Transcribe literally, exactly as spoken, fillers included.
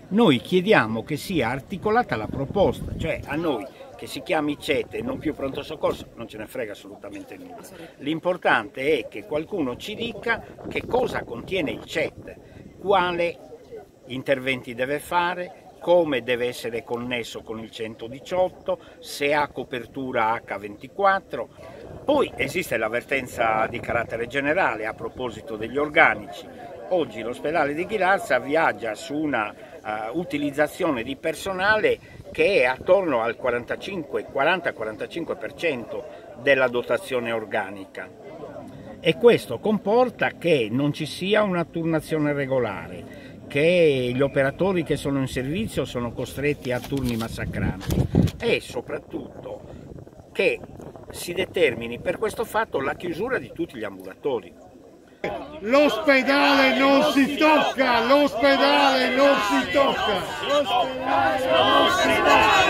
Noi chiediamo che sia articolata la proposta, cioè a noi che si chiami C E T e non più pronto soccorso non ce ne frega assolutamente nulla. L'importante è che qualcuno ci dica che cosa contiene il C E T, quale interventi deve fare, come deve essere connesso con il centodiciotto, se ha copertura acca ventiquattro. Poi esiste l'avvertenza di carattere generale a proposito degli organici. Oggi l'ospedale di Ghilarza viaggia su una uh, utilizzazione di personale che è attorno al quaranta quarantacinque per cento della dotazione organica, e questo comporta che non ci sia una turnazione regolare, che gli operatori che sono in servizio sono costretti a turni massacranti e soprattutto che si determini per questo fatto la chiusura di tutti gli ambulatori. L'ospedale non si tocca, l'ospedale non si tocca. L'ospedale non si tocca.